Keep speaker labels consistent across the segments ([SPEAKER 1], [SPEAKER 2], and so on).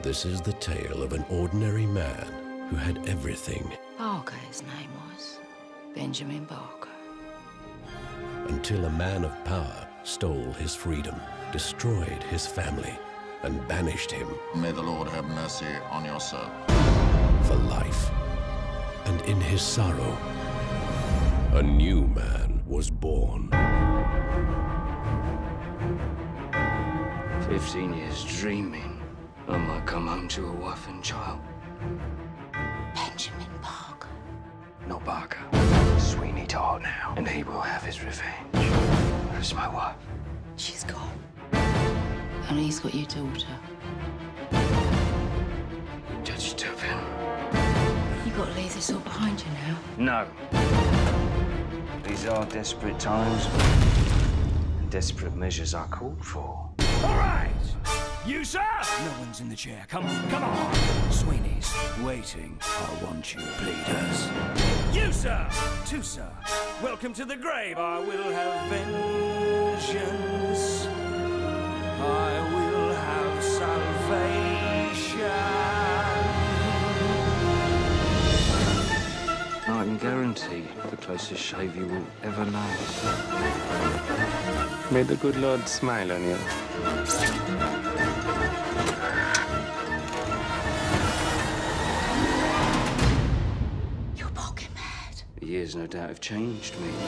[SPEAKER 1] This is the tale of an ordinary man who had everything.
[SPEAKER 2] Barker, his name was. Benjamin Barker.
[SPEAKER 1] Until a man of power stole his freedom, destroyed his family, and banished him.
[SPEAKER 3] May the Lord have mercy on your soul.
[SPEAKER 1] For life. And in his sorrow, a new man was born.
[SPEAKER 4] 15 years dreaming I might come home to a wife and child.
[SPEAKER 2] Benjamin Barker.
[SPEAKER 4] Not Barker. Sweeney Todd now. And he will have his revenge. Where's my wife?
[SPEAKER 2] She's gone. And he's got your daughter.
[SPEAKER 4] Judge Turpin.
[SPEAKER 2] You've got to leave this all behind you now.
[SPEAKER 4] No. These are desperate times. And desperate measures are called for.
[SPEAKER 5] All right! You, sir? No one's in the chair. Come on, come on. Sweeney's waiting. I want you bleeders. You, sir! Two, sir. Welcome to the grave. I will have vengeance. I will have salvation.
[SPEAKER 4] I can guarantee the closest shave you will ever know. May the good Lord smile on you.
[SPEAKER 2] You're barking mad.
[SPEAKER 4] The years, no doubt, have changed me.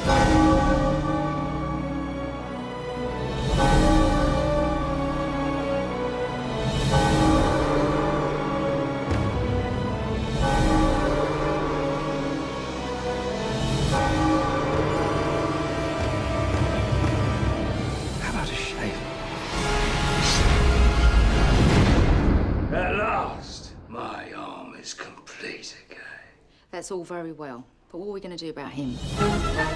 [SPEAKER 4] At last, my arm is complete again.
[SPEAKER 2] That's all very well. But what are we going to do about him?